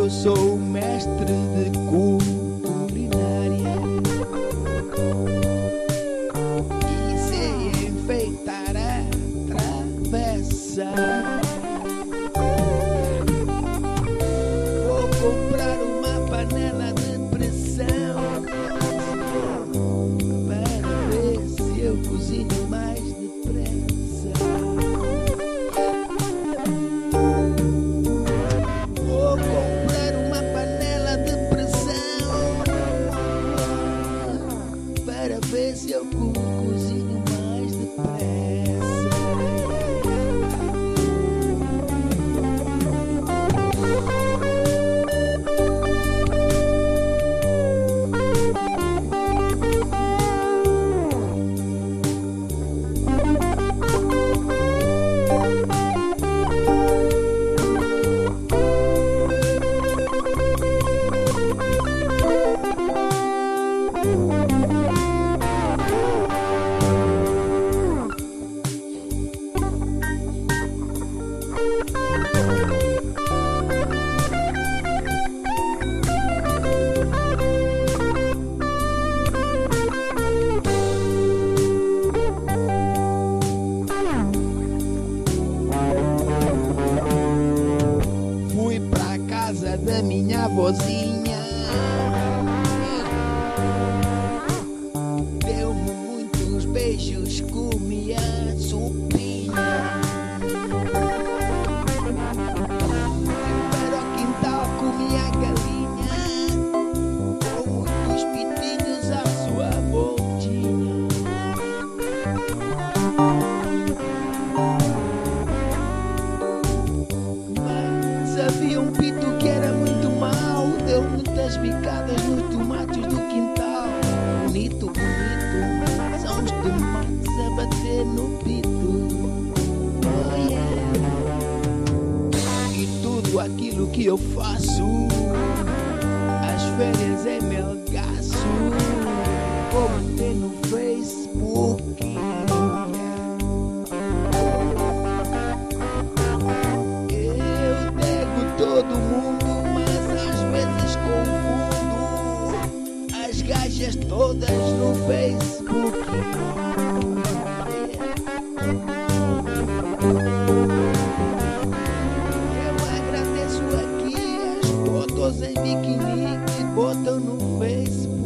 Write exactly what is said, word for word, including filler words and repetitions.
Eu sou o mestre de culinária e sei enfeitar a travessa. Vou comprar uma panela de pressão para ver se eu cozinho mais depressa. Vou comprar uma panela de pressão para ver se eu co- cozinho mais depressa. Fui pra casa da minha vozinha, deu-me muitos beijos, comi a sopinha. Fui para o quintal, comi a galinha, com muitos pitinhos à sua voltinha. Mas havia um pito que era muito mau, deu muitas bicadas nos tomates do quintal. Bonito, bonito, são os tomates a bater no pito. Oh yeah. E tudo aquilo que eu faço, as férias em Melgaço, vou meter no Facebook. Eu nego todo mundo, mas às vezes confundo as gajas todas no Facebook. Eu agradeço aqui as fotos em biquíni que botam no Facebook.